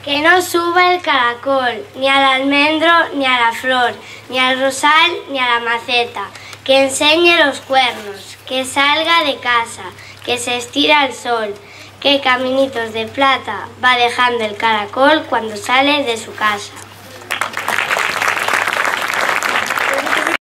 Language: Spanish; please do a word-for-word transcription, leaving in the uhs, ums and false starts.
Que no suba el caracol, ni al almendro, ni a la flor, ni al rosal, ni a la maceta. Que enseñe los cuernos, que salga de casa, que se estira al sol. Qué caminitos de plata va dejando el caracol cuando sale de su casa.